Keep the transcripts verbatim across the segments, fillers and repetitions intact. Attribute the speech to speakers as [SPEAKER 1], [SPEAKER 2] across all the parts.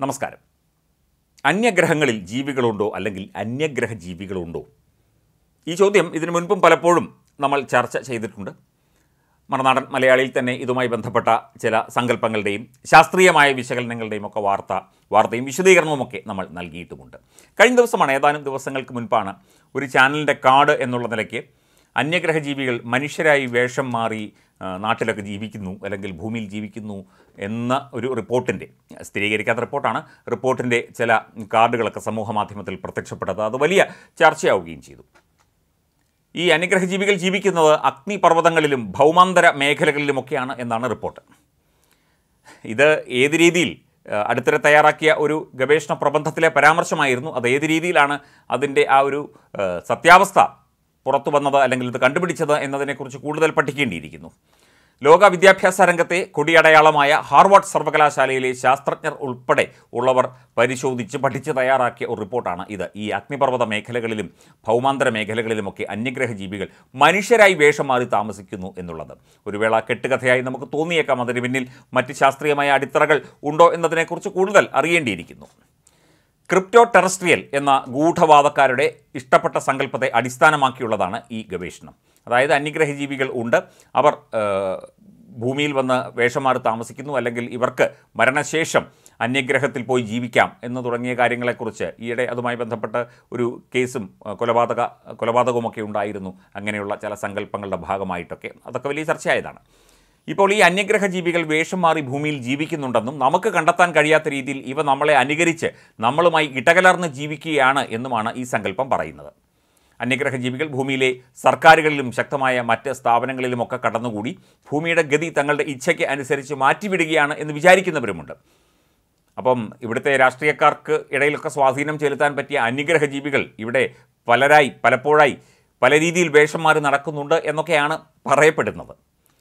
[SPEAKER 1] നമസ്കാരം. അന്യഗ്രഹങ്ങളിൽ ജീവികളുണ്ടോ അല്ലെങ്കിൽ അന്യഗ്രഹ ജീവികളുണ്ടോ? ഈ ചോദ്യം ഇതിനു മുൻപും പലപ്പോഴും നമ്മൾ ചർച്ച ചെയ്തിട്ടുണ്ട്. മറുനാടൻ മലയാളിയിൽ തന്നെ ഇതുമായി ബന്ധപ്പെട്ട ചില സങ്കല്പങ്ങളുടെയും ശാസ്ത്രീയമായ വിശകലനങ്ങളുടെയും ഒക്കെ വാർത്ത വാർത്തയും വിശദീകരണവുമൊക്കെ നമ്മൾ നൽകിയിട്ടുമുണ്ട്. കഴിഞ്ഞ ദിവസമാണ്, ഏതാനും ദിവസങ്ങൾക്ക് മുൻപാണ്, ഒരു ചാനലിൻ്റെ കാർഡ് എന്നുള്ള നിലയ്ക്ക് അന്യഗ്രഹ ജീവികൾ മനുഷ്യരായി വേഷം മാറി നാട്ടിലൊക്കെ ജീവിക്കുന്നു അല്ലെങ്കിൽ ഭൂമിയിൽ ജീവിക്കുന്നു എന്ന ഒരു റിപ്പോർട്ടിൻ്റെ, സ്ഥിരീകരിക്കാത്ത റിപ്പോർട്ടാണ്, റിപ്പോർട്ടിൻ്റെ ചില കാർഡുകളൊക്കെ സമൂഹ മാധ്യമത്തിൽ പ്രത്യക്ഷപ്പെട്ടത്. അത് വലിയ ചർച്ചയാവുകയും ചെയ്തു. ഈ അന്യഗ്രഹ ജീവികൾ ജീവിക്കുന്നത് അഗ്നിപർവ്വതങ്ങളിലും ഭൗമാന്തര മേഖലകളിലുമൊക്കെയാണ് എന്നാണ് റിപ്പോർട്ട്. ഇത് ഏത് രീതിയിൽ, അടുത്തിടെ തയ്യാറാക്കിയ ഒരു ഗവേഷണ പ്രബന്ധത്തിലെ പരാമർശമായിരുന്നു. അത് ഏത് രീതിയിലാണ് അതിൻ്റെ ആ ഒരു സത്യാവസ്ഥ പുറത്തു വന്നത് അല്ലെങ്കിൽ ഇത് കണ്ടുപിടിച്ചത് എന്നതിനെക്കുറിച്ച് കൂടുതൽ പഠിക്കേണ്ടിയിരിക്കുന്നു. ലോക വിദ്യാഭ്യാസ രംഗത്തെ കൊടിയടയാളമായ ഹാർവാർഡ് സർവകലാശാലയിലെ ശാസ്ത്രജ്ഞർ ഉൾപ്പെടെ ഉള്ളവർ പരിശോധിച്ച് പഠിച്ച് തയ്യാറാക്കിയ ഒരു റിപ്പോർട്ടാണ് ഇത്. ഈ അഗ്നിപർവ്വത മേഖലകളിലും ഭൗമാന്തര മേഖലകളിലുമൊക്കെ അന്യഗ്രഹ ജീവികൾ മനുഷ്യരായി വേഷം മാറി താമസിക്കുന്നു എന്നുള്ളത് ഒരു വേള കെട്ടുകഥയായി നമുക്ക് തോന്നിയേക്കാം. അതിന് പിന്നിൽ മറ്റ് ശാസ്ത്രീയമായ അടിത്തറകൾ ഉണ്ടോ എന്നതിനെക്കുറിച്ച് കൂടുതൽ അറിയേണ്ടിയിരിക്കുന്നു. ക്രിപ്റ്റോ ടെറസ്ട്രിയൽ എന്ന ഗൂഢവാദക്കാരുടെ ഇഷ്ടപ്പെട്ട സങ്കല്പത്തെ അടിസ്ഥാനമാക്കിയുള്ളതാണ് ഈ ഗവേഷണം. അതായത് അന്യഗ്രഹ ജീവികൾ ഉണ്ട്, അവർ ഭൂമിയിൽ വന്ന് വേഷം മാറി താമസിക്കുന്നു, അല്ലെങ്കിൽ ഇവർക്ക് മരണശേഷം അന്യഗ്രഹത്തിൽ പോയി ജീവിക്കാം എന്ന് തുടങ്ങിയ കാര്യങ്ങളെക്കുറിച്ച് ഈയിടെ അതുമായി ബന്ധപ്പെട്ട് ഒരു കേസും കൊലപാതക കൊലപാതകവുമൊക്കെ ഉണ്ടായിരുന്നു. അങ്ങനെയുള്ള ചില സങ്കല്പങ്ങളുടെ ഭാഗമായിട്ടൊക്കെ അതൊക്കെ വലിയ ചർച്ചയായതാണ്. ഇപ്പോൾ ഈ അന്യഗ്രഹ ജീവികൾ വേഷം മാറി ഭൂമിയിൽ ജീവിക്കുന്നുണ്ടെന്നും നമുക്ക് കണ്ടെത്താൻ കഴിയാത്ത രീതിയിൽ ഇവ നമ്മളെ അനുകരിച്ച് നമ്മളുമായി ഇടകലർന്ന് ജീവിക്കുകയാണ് എന്നുമാണ് ഈ സങ്കല്പം പറയുന്നത്. അന്യഗ്രഹ ജീവികൾ ഭൂമിയിലെ സർക്കാരുകളിലും ശക്തമായ മറ്റ് സ്ഥാപനങ്ങളിലുമൊക്കെ കടന്നുകൂടി ഭൂമിയുടെ ഗതി തങ്ങളുടെ ഇച്ഛയ്ക്ക് അനുസരിച്ച് മാറ്റിവിടുകയാണ് എന്ന് വിചാരിക്കുന്നവരുമുണ്ട്. അപ്പം ഇവിടുത്തെ രാഷ്ട്രീയക്കാർക്ക് ഇടയിലൊക്കെ സ്വാധീനം ചെലുത്താൻ പറ്റിയ അന്യഗ്രഹ ജീവികൾ ഇവിടെ പലരായി പലപ്പോഴായി പല രീതിയിൽ വേഷം മാറി നടക്കുന്നുണ്ട് എന്നൊക്കെയാണ് പറയപ്പെടുന്നത്.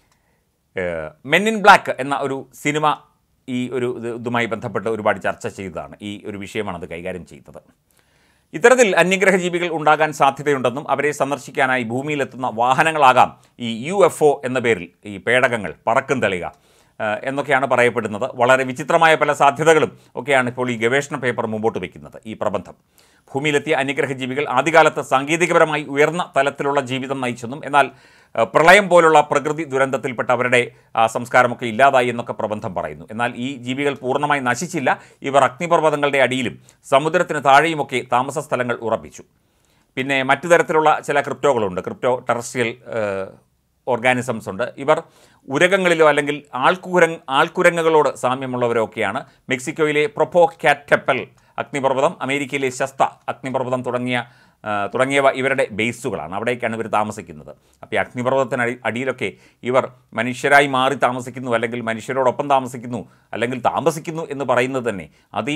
[SPEAKER 1] മെൻ ഇൻ ബ്ലാക്ക് എന്ന ഒരു സിനിമ ഈ ഒരു ഇതുമായി ബന്ധപ്പെട്ട് ഒരുപാട് ചർച്ച ചെയ്തതാണ്. ഈ ഒരു വിഷയമാണ് അത് കൈകാര്യം ചെയ്തത്. ഇത്തരത്തിൽ അന്യഗ്രഹ ജീവികൾ ഉണ്ടാകാൻ സാധ്യതയുണ്ടെന്നും അവരെ സന്ദർശിക്കാനായി ഭൂമിയിലെത്തുന്ന വാഹനങ്ങളാകാം ഈ യു എഫ് ഒ എന്ന പേരിൽ ഈ പേടകങ്ങൾ, പറക്കും തളിക എന്നൊക്കെയാണ് പറയപ്പെടുന്നത്. വളരെ വിചിത്രമായ പല സാധ്യതകളും ഒക്കെയാണ് ഇപ്പോൾ ഈ ഗവേഷണ പേപ്പർ മുമ്പോട്ട് വയ്ക്കുന്നത്. ഈ പ്രബന്ധം ഭൂമിയിലെത്തിയ അന്യഗ്രഹ ജീവികൾ ആദ്യകാലത്ത് സാങ്കേതികപരമായി ഉയർന്ന തലത്തിലുള്ള ജീവിതം നയിച്ചെന്നും എന്നാൽ പ്രളയം പോലുള്ള പ്രകൃതി ദുരന്തത്തിൽപ്പെട്ട അവരുടെ സംസ്കാരമൊക്കെ ഇല്ലാതായി എന്നൊക്കെ പ്രബന്ധം പറയുന്നു. എന്നാൽ ഈ ജീവികൾ പൂർണ്ണമായി നശിച്ചില്ല. ഇവർ അഗ്നിപർവ്വതങ്ങളുടെ അടിയിലും സമുദ്രത്തിന് താഴെയുമൊക്കെ താമസ സ്ഥലങ്ങൾ ഉറപ്പിച്ചു. പിന്നെ മറ്റു തരത്തിലുള്ള ചില ക്രിപ്റ്റോകളുണ്ട്, ക്രിപ്റ്റോ ടെറസ്ട്രിയൽ ഓർഗാനിസംസ് ഉണ്ട്. ഇവർ ഉരകങ്ങളിലോ അല്ലെങ്കിൽ ആൾക്കുരങ് ആൾക്കുരങ്ങുകളോട് സാമ്യമുള്ളവരൊക്കെയാണ്. മെക്സിക്കോയിലെ പ്രൊപ്പോകാറ്റപ്പൽ അഗ്നിപർവ്വതം, അമേരിക്കയിലെ ശസ്ത അഗ്നിപർവ്വതം തുടങ്ങിയ തുടങ്ങിയവ ഇവരുടെ ബേസുകളാണ്. അവിടേക്കാണ് ഇവർ താമസിക്കുന്നത്. അപ്പോൾ ഈ അഗ്നിപർവ്വതത്തിന് അടി അടിയിലൊക്കെ ഇവർ മനുഷ്യരായി മാറി താമസിക്കുന്നു, അല്ലെങ്കിൽ മനുഷ്യരോടൊപ്പം താമസിക്കുന്നു, അല്ലെങ്കിൽ താമസിക്കുന്നു എന്ന് പറയുന്നത് തന്നെ അതി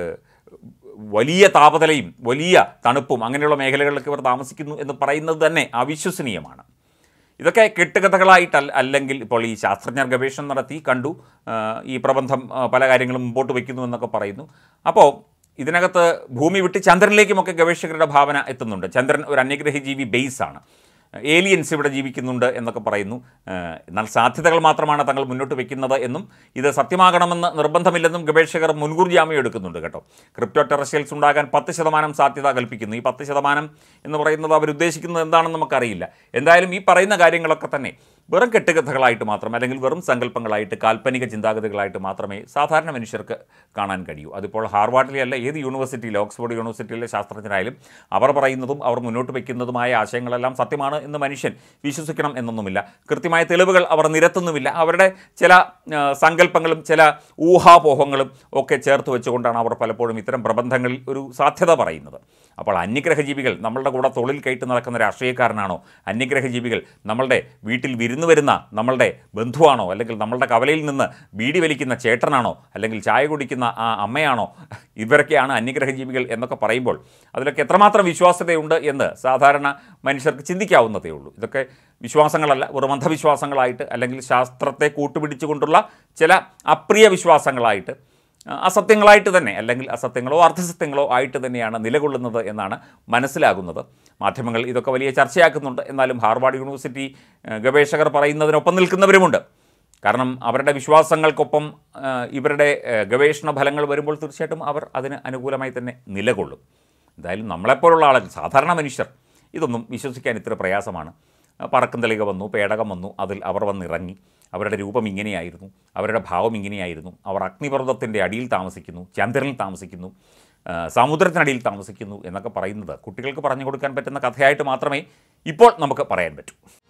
[SPEAKER 1] വലിയ താപനിലയും വലിയ തണുപ്പും അങ്ങനെയുള്ള മേഖലകളിലൊക്കെ ഇവർ താമസിക്കുന്നു എന്ന് പറയുന്നത് തന്നെ അവിശ്വസനീയമാണ്. ഇതൊക്കെ കെട്ടുകഥകളായിട്ടല്ല, അല്ലെങ്കിൽ ഇപ്പോൾ ഈ ശാസ്ത്രജ്ഞർ ഗവേഷണം നടത്തി കണ്ടു, ഈ പ്രബന്ധം പല കാര്യങ്ങളും മുമ്പോട്ട് വയ്ക്കുന്നു എന്നൊക്കെ പറയുന്നു. അപ്പോൾ ഇതിനകത്ത് ഭൂമി വിട്ട് ചന്ദ്രനിലേക്കുമൊക്കെ ഗവേഷകരുടെ ഭാവന എത്തുന്നുണ്ട്. ചന്ദ്രൻ ഒരു അന്യഗ്രഹ ജീവി ബേസാണ്, ഏലിയൻസ് ഇവിടെ ജീവിക്കുന്നുണ്ട് എന്നൊക്കെ പറയുന്നു. എന്നാൽ സാധ്യതകൾ മാത്രമാണ് തങ്ങൾ മുന്നോട്ട് വയ്ക്കുന്നത് എന്നും ഇത് സത്യമാകണമെന്ന് നിർബന്ധമില്ലെന്നും ഗവേഷകർ മുൻകൂർ ജാമ്യം എടുക്കുന്നുണ്ട് കേട്ടോ. ക്രിപ്റ്റോ ടെറസ്ട്രിയൽസ് ഉണ്ടാകാൻ പത്ത് ശതമാനം സാധ്യത കൽപ്പിക്കുന്നു. ഈ പത്ത് ശതമാനം എന്ന് പറയുന്നത് അവരുദ്ദേശിക്കുന്നത് എന്താണെന്ന് നമുക്കറിയില്ല. എന്തായാലും ഈ പറയുന്ന കാര്യങ്ങളൊക്കെ തന്നെ വെറും കെട്ടുകഥകളായിട്ട് മാത്രം, അല്ലെങ്കിൽ വെറും സങ്കല്പങ്ങളായിട്ട്, കാൽപ്പനിക ചിന്താഗതികളായിട്ട് മാത്രമേ സാധാരണ മനുഷ്യർക്ക് കാണാൻ കഴിയൂ. അതിപ്പോൾ ഹാർവാർഡിലെ അല്ല, ഏത് യൂണിവേഴ്സിറ്റിയിലെ, ഓക്സ്ഫോർഡ് യൂണിവേഴ്സിറ്റിയിലെ ശാസ്ത്രജ്ഞരായാലും അവർ പറയുന്നതും അവർ മുന്നോട്ട് വയ്ക്കുന്നതുമായ ആശയങ്ങളെല്ലാം സത്യമാണ് എന്ന് മനുഷ്യൻ വിശ്വസിക്കണം എന്നൊന്നുമില്ല. കൃത്യമായ തെളിവുകൾ അവർ നിരത്തുന്നുമില്ല. അവരുടെ ചില സങ്കല്പങ്ങളും ചില ഊഹാപോഹങ്ങളും ഒക്കെ ചേർത്ത് വെച്ചുകൊണ്ടാണ് അവർ പലപ്പോഴും ഇത്തരം പ്രബന്ധങ്ങളിൽ ഒരു സാധ്യത പറയുന്നത്. അപ്പോൾ അന്യഗ്രഹ ജീവികൾ നമ്മളുടെ കൂടെ തൊഴിൽ കയറ്റി നടക്കുന്ന രാഷ്ട്രീയക്കാരനാണോ? അന്യഗ്രഹ ജീവികൾ നമ്മളുടെ വീട്ടിൽ വിരുന്നു വരുന്ന നമ്മളുടെ ബന്ധുവാണോ? അല്ലെങ്കിൽ നമ്മളുടെ കവലയിൽ നിന്ന് ബീഡി വലിക്കുന്ന ചേട്ടനാണോ? അല്ലെങ്കിൽ ചായ കുടിക്കുന്ന ആ അമ്മയാണോ? ഇവരൊക്കെയാണ് അന്യഗ്രഹ ജീവികൾ എന്നൊക്കെ പറയുമ്പോൾ അതിലൊക്കെ എത്രമാത്രം വിശ്വാസ്യതയുണ്ട് എന്ന് സാധാരണ മനുഷ്യർക്ക് ചിന്തിക്കാവുന്നതേ ഉള്ളൂ. ഇതൊക്കെ വിശ്വാസങ്ങളല്ല, വെറും അന്ധവിശ്വാസങ്ങളായിട്ട്, അല്ലെങ്കിൽ ശാസ്ത്രത്തെ കൂട്ടുപിടിച്ചുകൊണ്ടുള്ള ചില അപ്രിയ വിശ്വാസങ്ങളായിട്ട്, അസത്യങ്ങളായിട്ട് തന്നെ, അല്ലെങ്കിൽ അസത്യങ്ങളോ അർദ്ധസത്യങ്ങളോ ആയിട്ട് തന്നെയാണ് നിലകൊള്ളുന്നത് എന്നാണ് മനസ്സിലാകുന്നത്. മാധ്യമങ്ങൾ ഇതൊക്കെ വലിയ ചർച്ചയാക്കുന്നുണ്ട്. എന്നാലും ഹാർവാർഡ് യൂണിവേഴ്സിറ്റി ഗവേഷകർ പറയുന്നതിനൊപ്പം നിൽക്കുന്നവരുമുണ്ട്. കാരണം അവരുടെ വിശ്വാസങ്ങൾക്കൊപ്പം ഇവരുടെ ഗവേഷണ ഫലങ്ങൾ വരുമ്പോൾ തീർച്ചയായിട്ടും അവർ അതിന് അനുകൂലമായി തന്നെ നിലകൊള്ളും. എന്തായാലും നമ്മളെപ്പോലുള്ള ആളുകൾ, സാധാരണ മനുഷ്യർ, ഇതൊന്നും വിശ്വസിക്കാൻ ഇത്ര പ്രയാസമാണ്. പറക്കും തളിക വന്നു, പേടകം വന്നു, അതിൽ അവർ വന്നിറങ്ങി, അവരുടെ രൂപം ഇങ്ങനെയായിരുന്നു, അവരുടെ ഭാവം ഇങ്ങനെയായിരുന്നു, അവർ അഗ്നിപർവ്വതത്തിൻ്റെ അടിയിൽ താമസിക്കുന്നു, ചന്ദ്രനിൽ താമസിക്കുന്നു, സമുദ്രത്തിനടിയിൽ താമസിക്കുന്നു എന്നൊക്കെ പറയുന്നത് കുട്ടികൾക്ക് പറഞ്ഞു കൊടുക്കാൻ പറ്റുന്ന കഥയായിട്ട് മാത്രമേ ഇപ്പോൾ നമുക്ക് പറയാൻ പറ്റൂ.